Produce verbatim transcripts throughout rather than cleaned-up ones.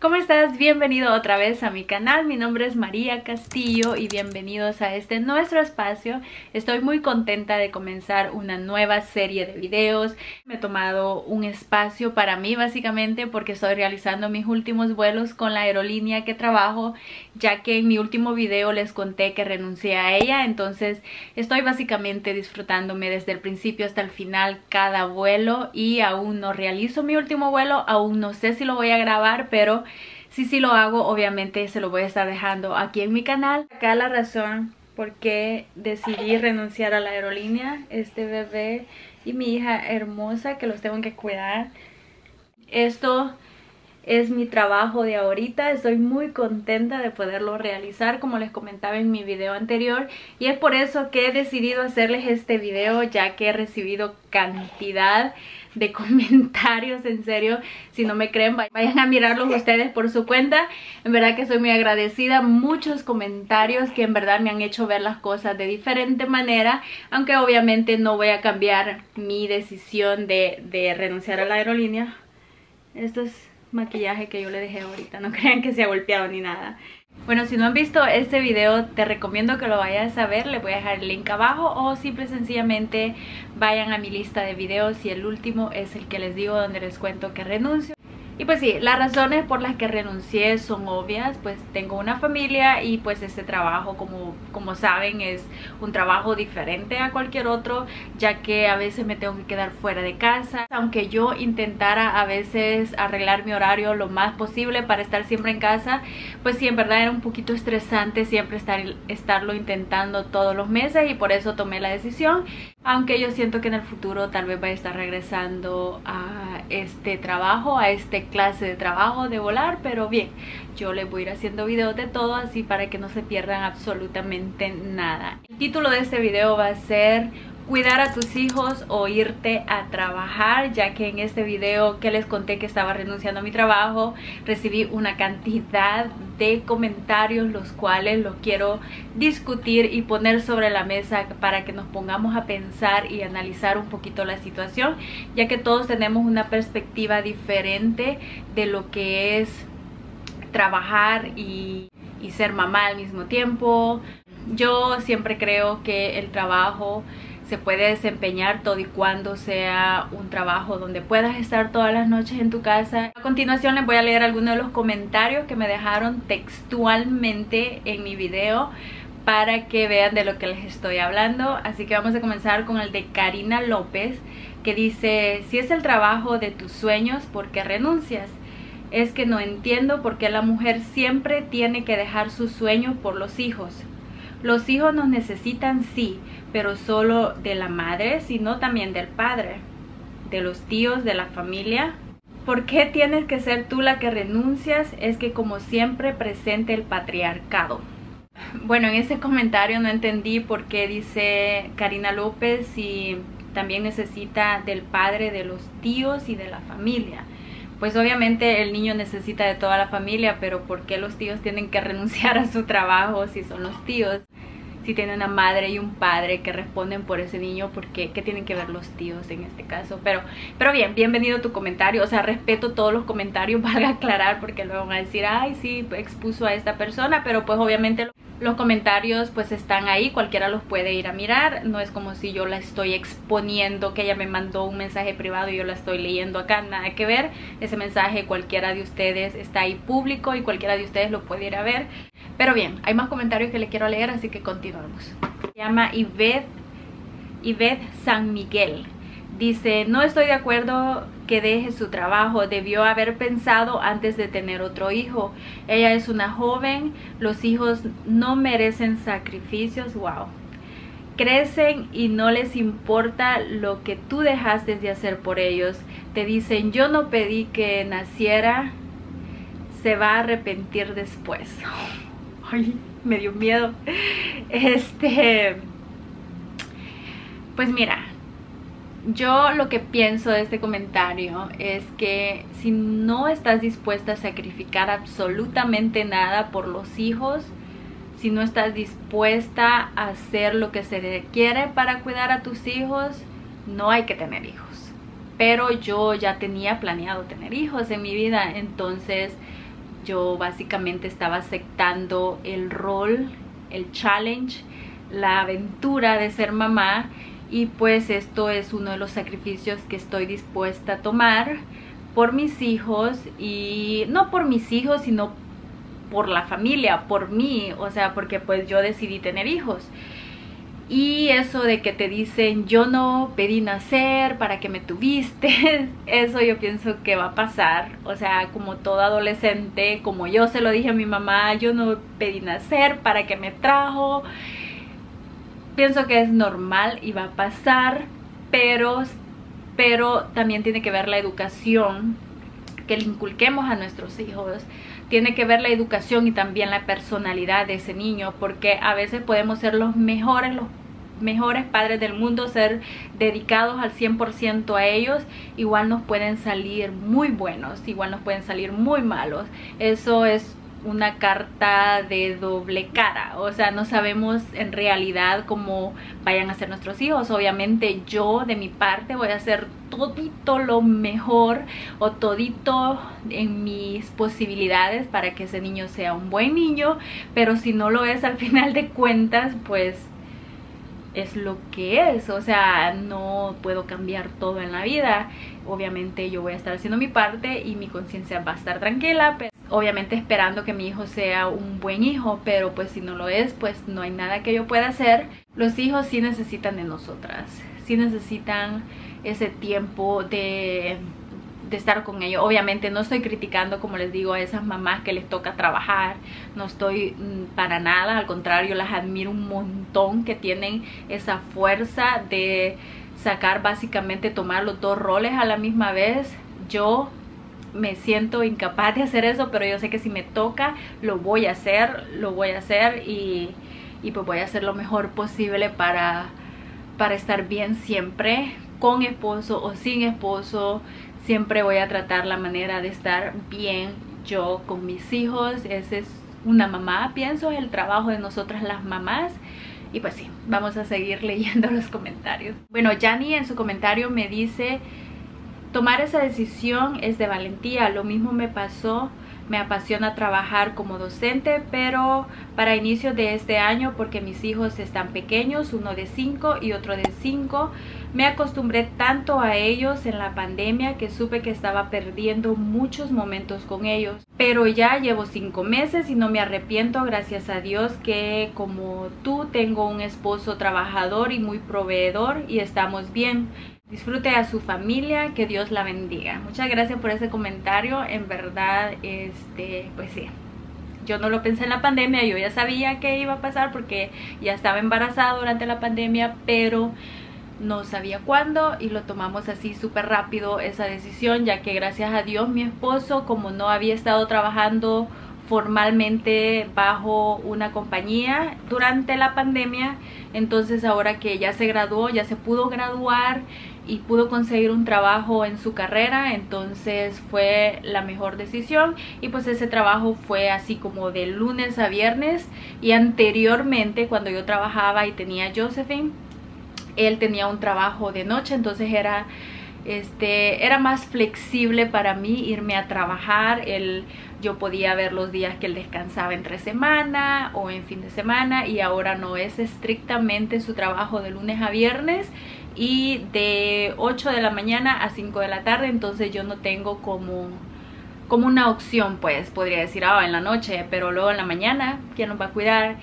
¿Cómo estás? Bienvenido otra vez a mi canal. Mi nombre es María Castillo y bienvenidos a este nuestro espacio. Estoy muy contenta de comenzar una nueva serie de videos. Me he tomado un espacio para mí básicamente porque estoy realizando mis últimos vuelos con la aerolínea que trabajo, ya que en mi último video les conté que renuncié a ella. Entonces estoy básicamente disfrutándome desde el principio hasta el final cada vuelo y aún no realizo mi último vuelo. Aún no sé si lo voy a grabar, pero si sí lo hago, obviamente se lo voy a estar dejando aquí en mi canal. Acá la razón por qué decidí renunciar a la aerolínea, este bebé y mi hija hermosa que los tengo que cuidar. Esto es mi trabajo de ahorita, estoy muy contenta de poderlo realizar como les comentaba en mi video anterior, y es por eso que he decidido hacerles este video, ya que he recibido cantidad de comentarios. En serio, si no me creen, vayan a mirarlos ustedes por su cuenta. En verdad que soy muy agradecida, muchos comentarios que en verdad me han hecho ver las cosas de diferente manera, aunque obviamente no voy a cambiar mi decisión de, de renunciar a la aerolínea. Esto es maquillaje que yo le dejé ahorita, no crean que se ha golpeado ni nada. Bueno, si no han visto este video, te recomiendo que lo vayas a ver. Les voy a dejar el link abajo, o simple y sencillamente vayan a mi lista de videos y el último es el que les digo, donde les cuento que renuncio. Y pues sí, las razones por las que renuncié son obvias. Pues tengo una familia y pues este trabajo, como, como saben, es un trabajo diferente a cualquier otro, ya que a veces me tengo que quedar fuera de casa. Aunque yo intentara a veces arreglar mi horario lo más posible para estar siempre en casa, pues sí, en verdad era un poquito estresante siempre estar, estarlo intentando todos los meses, y por eso tomé la decisión. Aunque yo siento que en el futuro tal vez vaya a estar regresando a este trabajo, a este clase de trabajo de volar, pero bien, yo les voy a ir haciendo videos de todo, así para que no se pierdan absolutamente nada. El título de este video va a ser cuidar a tus hijos o irte a trabajar, ya que en este video que les conté que estaba renunciando a mi trabajo, recibí una cantidad de comentarios, los cuales los quiero discutir y poner sobre la mesa para que nos pongamos a pensar y analizar un poquito la situación, ya que todos tenemos una perspectiva diferente de lo que es trabajar y, y ser mamá al mismo tiempo. Yo siempre creo que el trabajo se puede desempeñar todo y cuando sea un trabajo donde puedas estar todas las noches en tu casa. A continuación les voy a leer algunos de los comentarios que me dejaron textualmente en mi video para que vean de lo que les estoy hablando. Así que vamos a comenzar con el de Karina López, que dice: si es el trabajo de tus sueños, ¿por qué renuncias? Es que no entiendo por qué la mujer siempre tiene que dejar sus sueños por los hijos. Los hijos nos necesitan, sí, pero solo de la madre, sino también del padre, de los tíos, de la familia. ¿Por qué tienes que ser tú la que renuncias? Es que como siempre presente el patriarcado. Bueno, en ese comentario no entendí por qué dice Karina López si también necesita del padre, de los tíos y de la familia. Pues obviamente el niño necesita de toda la familia, pero ¿por qué los tíos tienen que renunciar a su trabajo si son los tíos? Si tienen una madre y un padre que responden por ese niño, ¿por qué? ¿Qué tienen que ver los tíos en este caso? Pero, pero bien, bienvenido tu comentario. O sea, respeto todos los comentarios, valga aclarar, porque luego van a decir, ay, sí, expuso a esta persona, pero pues obviamente los comentarios pues están ahí, cualquiera los puede ir a mirar. No es como si yo la estoy exponiendo, que ella me mandó un mensaje privado y yo la estoy leyendo acá, nada que ver. Ese mensaje cualquiera de ustedes está ahí público y cualquiera de ustedes lo puede ir a ver. Pero bien, hay más comentarios que le quiero leer, así que continuamos. Se llama Ivette, Ivette San Miguel. Dice: no estoy de acuerdo que deje su trabajo, debió haber pensado antes de tener otro hijo. Ella es una joven, los hijos no merecen sacrificios. Wow. Crecen y no les importa lo que tú dejaste de hacer por ellos. Te dicen, yo no pedí que naciera, se va a arrepentir después. Ay, me dio miedo. Este, pues mira, yo lo que pienso de este comentario es que si no estás dispuesta a sacrificar absolutamente nada por los hijos, si no estás dispuesta a hacer lo que se requiere para cuidar a tus hijos, no hay que tener hijos. Pero yo ya tenía planeado tener hijos en mi vida, entonces yo básicamente estaba aceptando el rol, el challenge, la aventura de ser mamá, y pues esto es uno de los sacrificios que estoy dispuesta a tomar por mis hijos, y no por mis hijos sino por la familia, por mí, o sea, porque pues yo decidí tener hijos. Y eso de que te dicen yo no pedí nacer, para que me tuviste, eso yo pienso que va a pasar. O sea, como todo adolescente, como yo se lo dije a mi mamá, yo no pedí nacer, para que me trajo. Pienso que es normal y va a pasar, pero, pero también tiene que ver la educación que le inculquemos a nuestros hijos. Tiene que ver la educación y también la personalidad de ese niño, porque a veces podemos ser los mejores, los mejores padres del mundo, ser dedicados al cien por ciento a ellos, igual nos pueden salir muy buenos, igual nos pueden salir muy malos. Eso es una carta de doble cara, o sea, no sabemos en realidad cómo vayan a ser nuestros hijos. Obviamente yo de mi parte voy a hacer todito lo mejor o todito en mis posibilidades para que ese niño sea un buen niño, pero si no lo es, al final de cuentas pues es lo que es. O sea, no puedo cambiar todo en la vida. Obviamente yo voy a estar haciendo mi parte y mi conciencia va a estar tranquila, pero obviamente esperando que mi hijo sea un buen hijo, pero pues si no lo es, pues no hay nada que yo pueda hacer. Los hijos sí necesitan de nosotras, sí necesitan ese tiempo de, de estar con ellos. Obviamente no estoy criticando, como les digo, a esas mamás que les toca trabajar, no estoy mmm, para nada, al contrario, las admiro un montón, que tienen esa fuerza de sacar, básicamente tomar los dos roles a la misma vez. Yo me siento incapaz de hacer eso, pero yo sé que si me toca lo voy a hacer, lo voy a hacer y, y pues voy a hacer lo mejor posible para, para estar bien siempre, con esposo o sin esposo. Siempre voy a tratar la manera de estar bien yo con mis hijos. Ese es una mamá, pienso, es el trabajo de nosotras las mamás. Y pues sí, vamos a seguir leyendo los comentarios. Bueno, Yani en su comentario me dice: tomar esa decisión es de valentía. Lo mismo me pasó. Me apasiona trabajar como docente, pero para inicios de este año, porque mis hijos están pequeños, uno de cinco y otro de cinco, me acostumbré tanto a ellos en la pandemia que supe que estaba perdiendo muchos momentos con ellos. Pero ya llevo cinco meses y no me arrepiento, gracias a Dios que como tú tengo un esposo trabajador y muy proveedor y estamos bien. Disfrute a su familia, que Dios la bendiga. Muchas gracias por ese comentario. En verdad, este, pues sí, yo no lo pensé en la pandemia. Yo ya sabía que iba a pasar porque ya estaba embarazada durante la pandemia, pero no sabía cuándo, y lo tomamos así súper rápido esa decisión, ya que gracias a Dios mi esposo, como no había estado trabajando formalmente bajo una compañía durante la pandemia, entonces ahora que ya se graduó, ya se pudo graduar y pudo conseguir un trabajo en su carrera, entonces fue la mejor decisión. Y pues ese trabajo fue así como de lunes a viernes, y anteriormente cuando yo trabajaba y tenía a Josephine, él tenía un trabajo de noche, entonces era Este, era más flexible para mí irme a trabajar. Él, yo podía ver los días que él descansaba entre semana o en fin de semana, y ahora no, es estrictamente su trabajo de lunes a viernes y de ocho de la mañana a cinco de la tarde. Entonces yo no tengo como, como una opción, pues podría decir, ah, en la noche, pero luego en la mañana, ¿quién nos va a cuidar?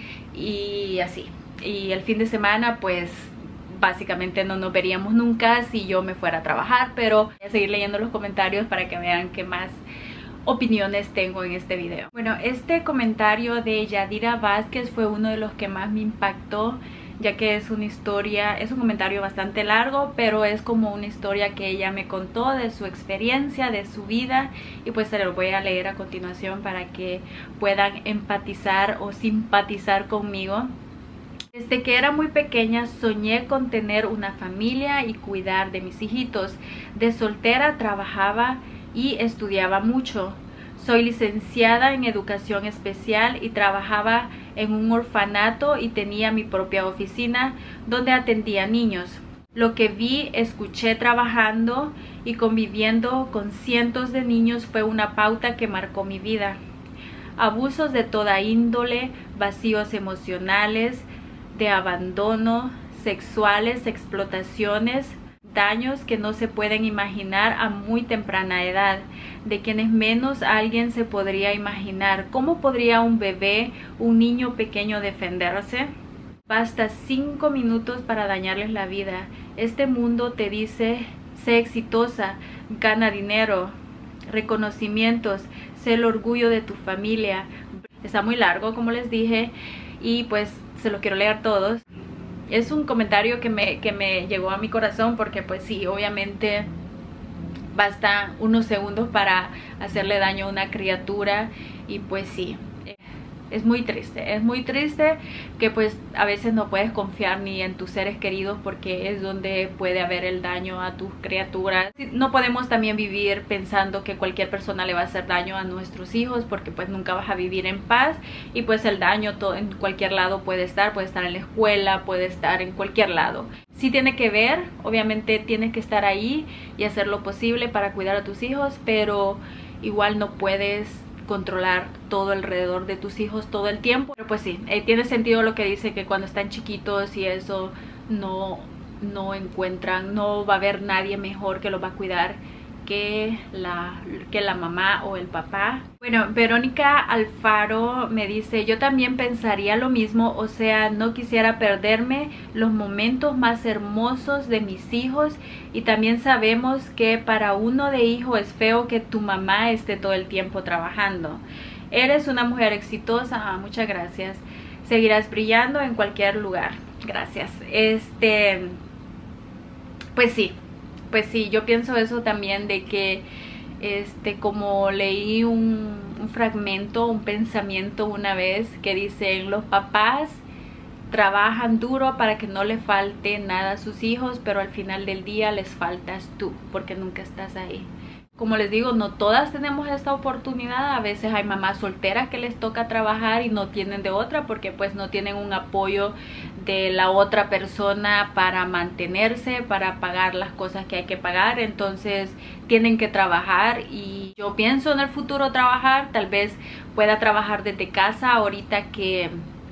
Y así, y el fin de semana pues básicamente no nos veríamos nunca si yo me fuera a trabajar. Pero voy a seguir leyendo los comentarios para que vean qué más opiniones tengo en este video. Bueno, este comentario de Yadira Vázquez fue uno de los que más me impactó, ya que es una historia, es un comentario bastante largo, pero es como una historia que ella me contó de su experiencia, de su vida, y pues se lo voy a leer a continuación para que puedan empatizar o simpatizar conmigo. Desde que era muy pequeña soñé con tener una familia y cuidar de mis hijitos. De soltera trabajaba y estudiaba mucho. Soy licenciada en educación especial y trabajaba en un orfanato y tenía mi propia oficina donde atendía niños. Lo que vi, escuché trabajando y conviviendo con cientos de niños fue una pauta que marcó mi vida. abusos de toda índole, vacíos emocionales, de abandono, sexuales, explotaciones, daños que no se pueden imaginar a muy temprana edad, de quienes menos alguien se podría imaginar. ¿Cómo podría un bebé, un niño pequeño defenderse? Basta cinco minutos para dañarles la vida. Este mundo te dice, sé exitosa, gana dinero, reconocimientos, sé el orgullo de tu familia. Está muy largo, como les dije, y pues se lo quiero leer todos. Es un comentario que me, que me llegó a mi corazón porque pues sí, obviamente basta unos segundos para hacerle daño a una criatura y pues sí, es muy triste, es muy triste que pues a veces no puedes confiar ni en tus seres queridos porque es donde puede haber el daño a tus criaturas. No podemos también vivir pensando que cualquier persona le va a hacer daño a nuestros hijos porque pues nunca vas a vivir en paz y pues el daño todo, en cualquier lado puede estar, puede estar en la escuela, puede estar en cualquier lado. Sí tiene que ver, obviamente tienes que estar ahí y hacer lo posible para cuidar a tus hijos, pero igual no puedes controlar todo alrededor de tus hijos todo el tiempo. Pero pues sí, eh, tiene sentido lo que dice, que cuando están chiquitos y eso no, no encuentran, no va a haber nadie mejor que los va a cuidar que la, que la mamá o el papá. Bueno, Verónica Alfaro me dice, yo también pensaría lo mismo, o sea, no quisiera perderme los momentos más hermosos de mis hijos, y también sabemos que para uno de hijo es feo que tu mamá esté todo el tiempo trabajando. Eres una mujer exitosa, ah, muchas gracias. Seguirás brillando en cualquier lugar. Gracias. Este, pues sí. Pues sí, yo pienso eso también, de que este como leí un, un fragmento, un pensamiento una vez que dice, los papás trabajan duro para que no le falte nada a sus hijos, pero al final del día les faltas tú porque nunca estás ahí. Como les digo, no todas tenemos esta oportunidad. A veces hay mamás solteras que les toca trabajar y no tienen de otra porque pues no tienen un apoyo de la otra persona para mantenerse, para pagar las cosas que hay que pagar. Entonces tienen que trabajar, y yo pienso en el futuro trabajar. Tal vez pueda trabajar desde casa ahorita que...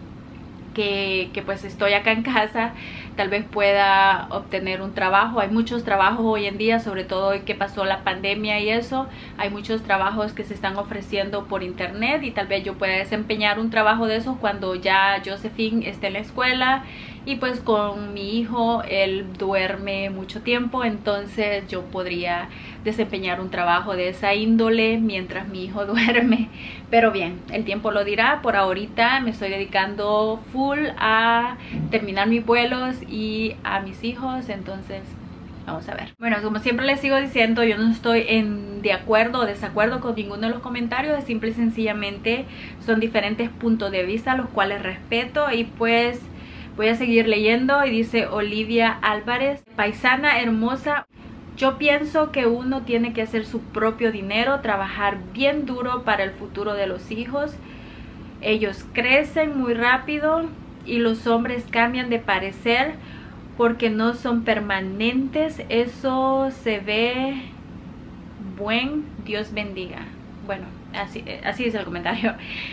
Que, que pues estoy acá en casa. Tal vez pueda obtener un trabajo. Hay muchos trabajos hoy en día, sobre todo hoy que pasó la pandemia y eso. Hay muchos trabajos que se están ofreciendo por internet, y tal vez yo pueda desempeñar un trabajo de esos cuando ya Josephine esté en la escuela. Y pues con mi hijo, él duerme mucho tiempo, entonces yo podría desempeñar un trabajo de esa índole mientras mi hijo duerme. Pero bien, el tiempo lo dirá. Por ahorita me estoy dedicando full a terminar mis vuelos y a mis hijos, entonces vamos a ver. Bueno, como siempre les sigo diciendo, yo no estoy en de acuerdo o desacuerdo con ninguno de los comentarios. Simple y sencillamente son diferentes puntos de vista, los cuales respeto, y pues voy a seguir leyendo. Y dice Olivia Álvarez, paisana hermosa, yo pienso que uno tiene que hacer su propio dinero, trabajar bien duro para el futuro de los hijos. Ellos crecen muy rápido y los hombres cambian de parecer porque no son permanentes. Eso se ve. Buen Dios bendiga. Bueno, así, así es el comentario.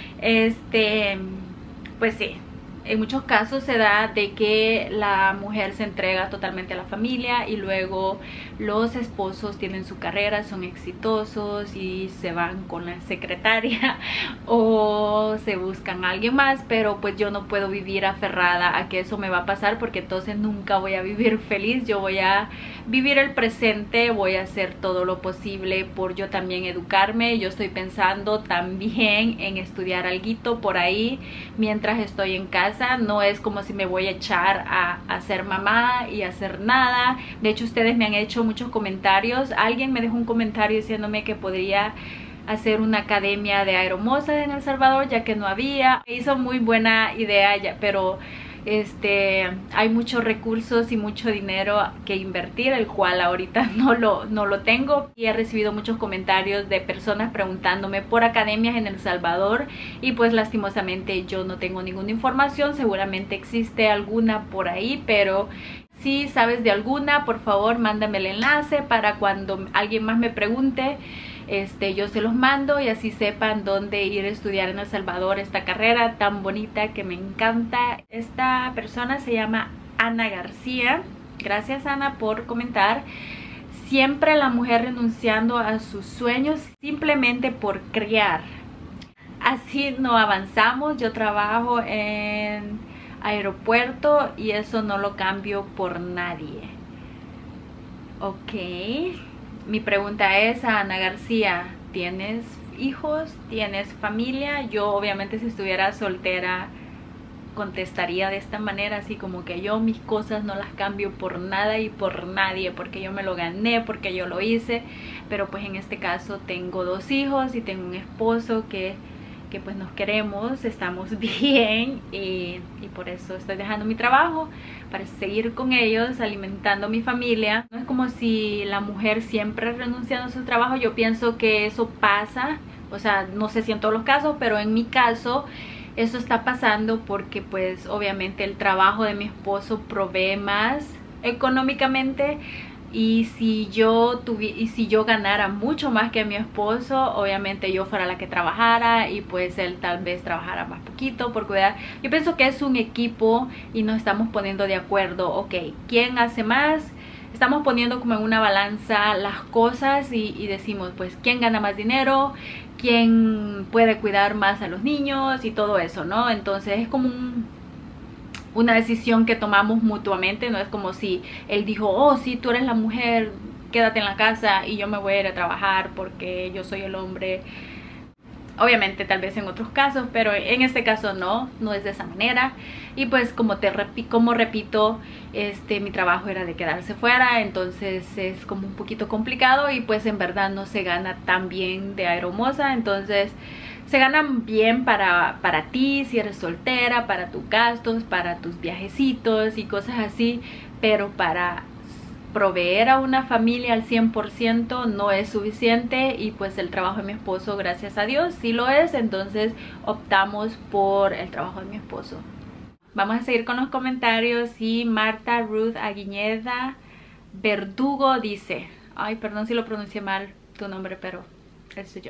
Este, pues sí. En muchos casos se da de que la mujer se entrega totalmente a la familia y luego los esposos tienen su carrera, son exitosos y se van con la secretaria o se buscan a alguien más, pero pues yo no puedo vivir aferrada a que eso me va a pasar, porque entonces nunca voy a vivir feliz. Yo voy a vivir el presente, voy a hacer todo lo posible por yo también educarme. Yo estoy pensando también en estudiar alguito por ahí mientras estoy en casa. No es como si me voy a echar a, a ser mamá y a hacer nada. De hecho, ustedes me han hecho muchos comentarios. Alguien me dejó un comentario diciéndome que podría hacer una academia de aeromosas en El Salvador, ya que no había. Me hizo muy buena idea, ya, pero este hay muchos recursos y mucho dinero que invertir, el cual ahorita no lo, no lo tengo. Y he recibido muchos comentarios de personas preguntándome por academias en El Salvador, y pues lastimosamente yo no tengo ninguna información. Seguramente existe alguna por ahí, pero si sabes de alguna, por favor mándame el enlace para cuando alguien más me pregunte este, yo se los mando y así sepan dónde ir a estudiar en El Salvador esta carrera tan bonita que me encanta. Esta persona se llama Ana García. Gracias, Ana, por comentar. Siempre la mujer renunciando a sus sueños simplemente por criar. Así no avanzamos. Yo trabajo en aeropuerto y eso no lo cambio por nadie. Ok. Mi pregunta es a Ana García, ¿tienes hijos? ¿Tienes familia? Yo obviamente si estuviera soltera contestaría de esta manera, así como que yo mis cosas no las cambio por nada y por nadie, porque yo me lo gané, porque yo lo hice. Pero pues en este caso tengo dos hijos y tengo un esposo que, que pues nos queremos, estamos bien y, y por eso estoy dejando mi trabajo para seguir con ellos, alimentando a mi familia. No es como si la mujer siempre renunciando a su trabajo. Yo pienso que eso pasa, o sea, no sé si en todos los casos, pero en mi caso eso está pasando porque pues obviamente el trabajo de mi esposo provee más económicamente. Y si yo tuvi y si yo ganara mucho más que mi esposo, obviamente yo fuera la que trabajara y pues él tal vez trabajara más poquito por cuidar. Yo pienso que es un equipo y nos estamos poniendo de acuerdo. Ok, ¿quién hace más? Estamos poniendo como en una balanza las cosas y, y decimos pues quién gana más dinero, quién puede cuidar más a los niños y todo eso, ¿no? Entonces es como un... una decisión que tomamos mutuamente. No es como si él dijo, oh sí, tú eres la mujer, quédate en la casa y yo me voy a ir a trabajar porque yo soy el hombre. Obviamente tal vez en otros casos, pero en este caso no, no es de esa manera. Y pues como te repi como repito, este mi trabajo era de quedarse fuera, entonces es como un poquito complicado y pues en verdad no se gana tan bien de aeromoza. Entonces se ganan bien para, para ti, si eres soltera, para tus gastos, para tus viajecitos y cosas así, pero para proveer a una familia al cien por ciento no es suficiente. Y pues el trabajo de mi esposo, gracias a Dios, sí lo es. Entonces optamos por el trabajo de mi esposo. Vamos a seguir con los comentarios. Y Marta Ruth Aguiñeda Verdugo dice, ay, perdón si lo pronuncié mal tu nombre, pero eso soy yo.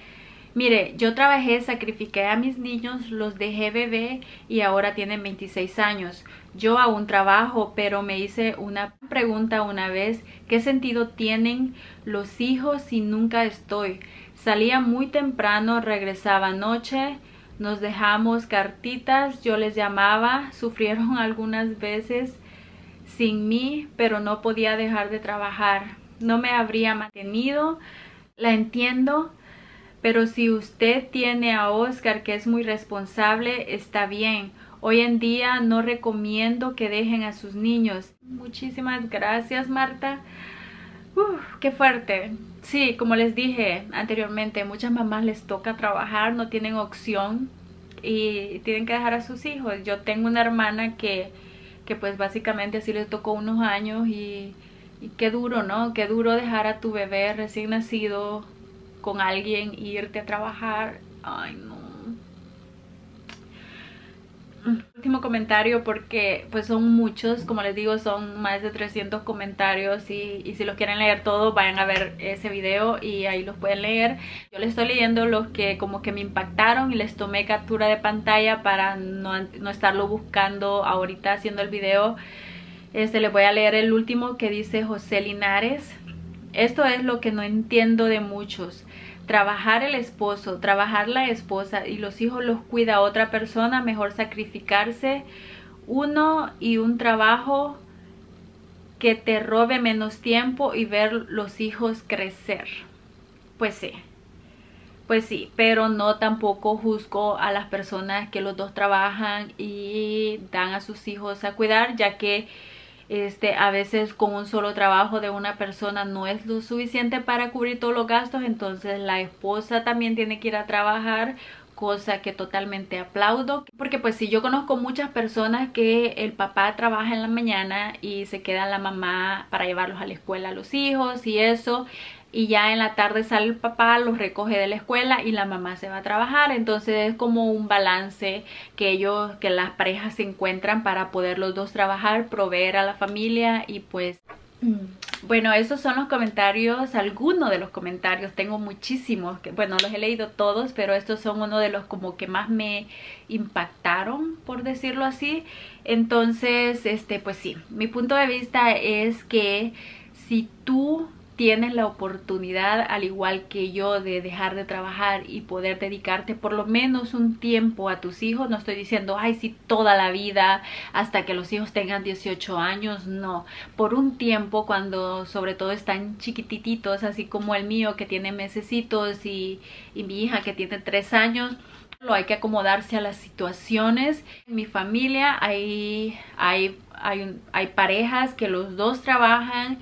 Mire, yo trabajé, sacrifiqué a mis niños, los dejé bebé y ahora tienen veintiséis años. Yo aún trabajo, pero me hice una pregunta una vez, ¿qué sentido tienen los hijos si nunca estoy? Salía muy temprano, regresaba anoche, nos dejamos cartitas, yo les llamaba, sufrieron algunas veces sin mí, pero no podía dejar de trabajar. No me habría mantenido, la entiendo. Pero si usted tiene a Oscar, que es muy responsable, está bien. Hoy en día no recomiendo que dejen a sus niños. Muchísimas gracias, Marta. Uf, qué fuerte. Sí, como les dije anteriormente, muchas mamás les toca trabajar, no tienen opción y tienen que dejar a sus hijos. Yo tengo una hermana que, que pues básicamente así le tocó unos años y, y qué duro, ¿no? Qué duro dejar a tu bebé recién nacido con alguien e irte a trabajar. Ay, no. Último comentario, porque pues son muchos, como les digo, son más de trescientos comentarios y, y si los quieren leer todos, vayan a ver ese video y ahí los pueden leer. Yo les estoy leyendo los que como que me impactaron y les tomé captura de pantalla para no, no estarlo buscando ahorita haciendo el video. Este, les voy a leer el último que dice José Linares. Esto es lo que no entiendo de muchos. Trabajar el esposo, trabajar la esposa y los hijos los cuida otra persona. Mejor sacrificarse uno y un trabajo que te robe menos tiempo y ver los hijos crecer. Pues sí, pues sí, pero no tampoco juzgo a las personas que los dos trabajan y dan a sus hijos a cuidar, ya que Este, a veces con un solo trabajo de una persona no es lo suficiente para cubrir todos los gastos. Entonces la esposa también tiene que ir a trabajar, cosa que totalmente aplaudo. Porque pues sí, yo conozco muchas personas que el papá trabaja en la mañana y se queda la mamá para llevarlos a la escuela a los hijos y eso. Y ya en la tarde sale el papá, los recoge de la escuela y la mamá se va a trabajar. Entonces es como un balance que ellos, que las parejas se encuentran para poder los dos trabajar, proveer a la familia y pues Bueno, esos son los comentarios, algunos de los comentarios, tengo muchísimos, que bueno, los he leído todos, pero estos son uno de los como que más me impactaron, por decirlo así. Entonces, este, pues sí, mi punto de vista es que si tú tienes la oportunidad, al igual que yo, de dejar de trabajar y poder dedicarte por lo menos un tiempo a tus hijos, no estoy diciendo, ay, sí, toda la vida, hasta que los hijos tengan dieciocho años, no, por un tiempo, cuando sobre todo están chiquititos, así como el mío que tiene mesecitos y, y mi hija que tiene tres años, hay que acomodarse a las situaciones. En mi familia hay, hay, hay, un, hay parejas que los dos trabajan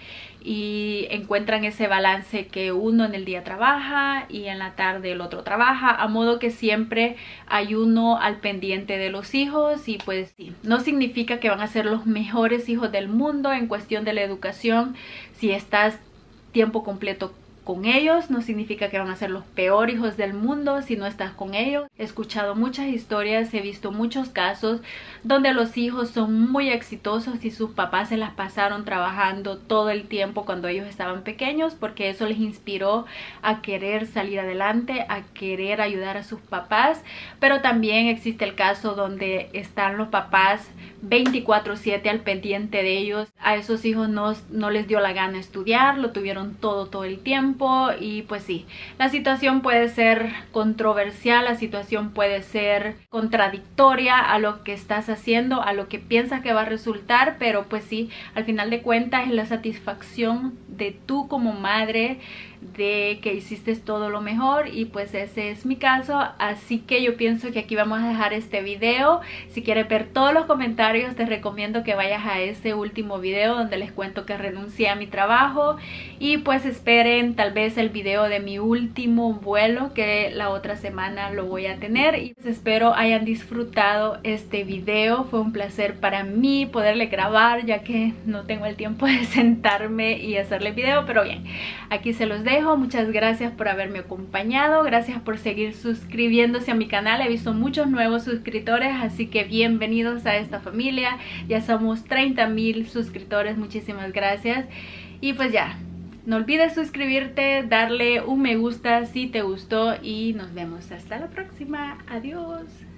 y encuentran ese balance, que uno en el día trabaja y en la tarde el otro trabaja, a modo que siempre hay uno al pendiente de los hijos. Y pues sí, no significa que van a ser los mejores hijos del mundo en cuestión de la educación. Si estás tiempo completo con ellos, no significa que van a ser los peores hijos del mundo si no estás con ellos. He escuchado muchas historias, he visto muchos casos donde los hijos son muy exitosos y sus papás se las pasaron trabajando todo el tiempo cuando ellos estaban pequeños, porque eso les inspiró a querer salir adelante, a querer ayudar a sus papás. Pero también existe el caso donde están los papás veinticuatro siete al pendiente de ellos. A esos hijos no, no les dio la gana estudiar, lo tuvieron todo todo el tiempo. Y pues sí, la situación puede ser controversial, la situación puede ser contradictoria a lo que estás haciendo, a lo que piensas que va a resultar, pero pues sí, al final de cuentas es la satisfacción de tú como madre, de que hiciste todo lo mejor, y pues ese es mi caso. Así que yo pienso que aquí vamos a dejar este video. Si quieres ver todos los comentarios, te recomiendo que vayas a ese último video donde les cuento que renuncié a mi trabajo, y pues esperen tal vez el video de mi último vuelo, que la otra semana lo voy a tener. Y pues espero hayan disfrutado este video. Fue un placer para mí poderle grabar, ya que no tengo el tiempo de sentarme y hacerle video, pero bien, aquí se los dejo. Muchas gracias por haberme acompañado, gracias por seguir suscribiéndose a mi canal. He visto muchos nuevos suscriptores, así que bienvenidos a esta familia. Ya somos treinta mil suscriptores, muchísimas gracias. Y pues ya, no olvides suscribirte, darle un me gusta si te gustó, y nos vemos hasta la próxima. Adiós.